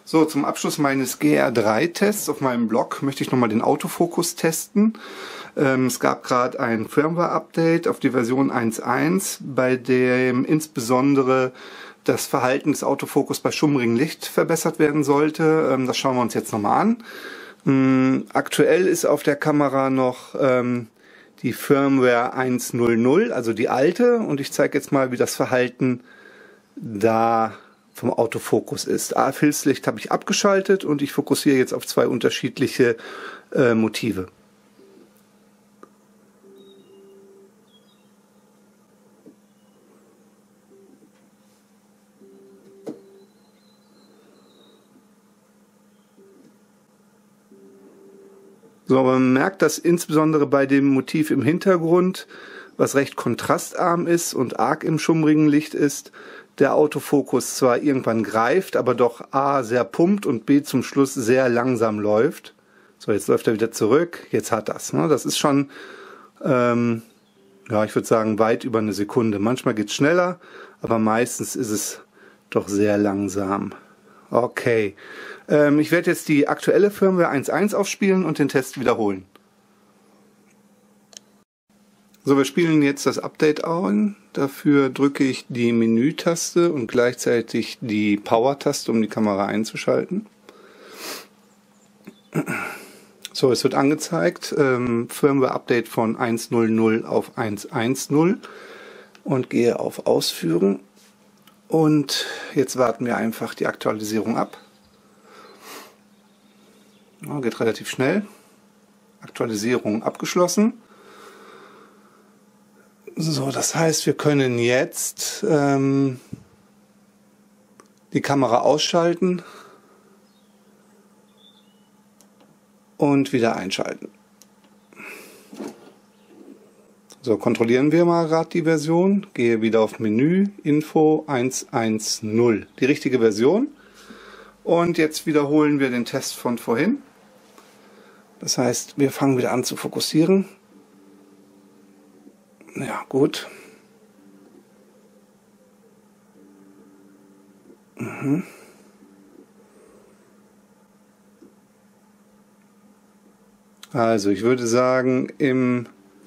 So, zum Abschluss meines GR3-Tests auf meinem Blog möchte ich nochmal den Autofokus testen. Es gab gerade ein Firmware-Update auf die Version 1.1, bei dem insbesondere das Verhalten des Autofokus bei schummrigem Licht verbessert werden sollte. Das schauen wir uns jetzt nochmal an. Aktuell ist auf der Kamera noch die Firmware 1.0.0, also die alte, und ich zeige jetzt mal, wie das Verhalten da vom Autofokus ist. Filzlicht habe ich abgeschaltet und ich fokussiere jetzt auf zwei unterschiedliche Motive. So, aber man merkt, dass insbesondere bei dem Motiv im Hintergrund, was recht kontrastarm ist und arg im schummrigen Licht ist, der Autofokus zwar irgendwann greift, aber doch A sehr pumpt und B zum Schluss sehr langsam läuft. So, jetzt läuft er wieder zurück, jetzt hat das. Ne? Das ist schon, ja, ich würde sagen, weit über eine Sekunde. Manchmal geht es schneller, aber meistens ist es doch sehr langsam. Okay, ich werde jetzt die aktuelle Firmware 1.1 aufspielen und den Test wiederholen. So, wir spielen jetzt das Update ein. Dafür drücke ich die Menü-Taste und gleichzeitig die Power-Taste, um die Kamera einzuschalten. So, es wird angezeigt, Firmware-Update von 1.0.0 auf 1.1.0 und gehe auf Ausführen. Und jetzt warten wir einfach die Aktualisierung ab. Ja, geht relativ schnell. Aktualisierung abgeschlossen. So, das heißt, wir können jetzt die Kamera ausschalten und wieder einschalten. So, kontrollieren wir mal gerade die Version. Gehe wieder auf Menü, Info 1.1.0. Die richtige Version. Und jetzt wiederholen wir den Test von vorhin. Das heißt, wir fangen wieder an zu fokussieren. Ja, gut. Also, ich würde sagen, im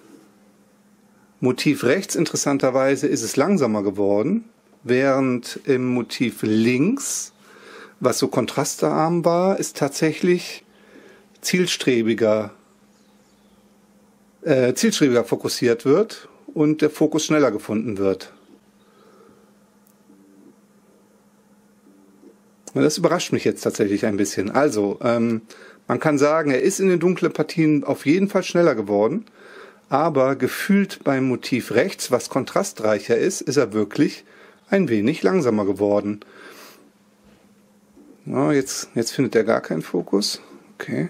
Motiv rechts interessanterweise ist es langsamer geworden, während im Motiv links, was so kontrastarm war, ist tatsächlich zielstrebiger fokussiert wird und der Fokus schneller gefunden wird. Und das überrascht mich jetzt tatsächlich ein bisschen. Also, man kann sagen, er ist in den dunklen Partien auf jeden Fall schneller geworden, aber gefühlt beim Motiv rechts, was kontrastreicher ist, ist er wirklich ein wenig langsamer geworden. Ja, jetzt findet er gar keinen Fokus. Okay.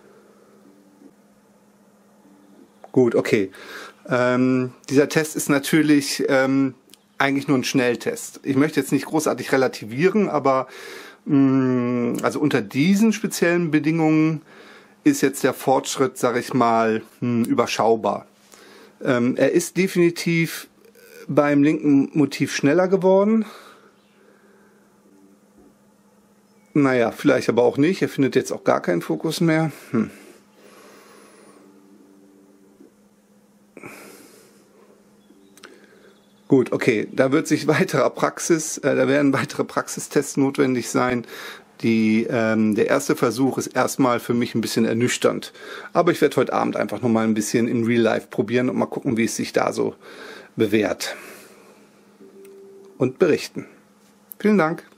Gut, okay. Dieser Test ist natürlich eigentlich nur ein Schnelltest. Ich möchte jetzt nicht großartig relativieren, aber also unter diesen speziellen Bedingungen ist jetzt der Fortschritt, sage ich mal, überschaubar. Er ist definitiv beim linken Motiv schneller geworden. Naja, vielleicht aber auch nicht. Er findet jetzt auch gar keinen Fokus mehr. Gut, okay, da werden weitere Praxistests notwendig sein. Der erste Versuch ist erstmal für mich ein bisschen ernüchternd. Aber ich werde heute Abend einfach nochmal ein bisschen in Real Life probieren und mal gucken, wie es sich da so bewährt. Und berichten. Vielen Dank.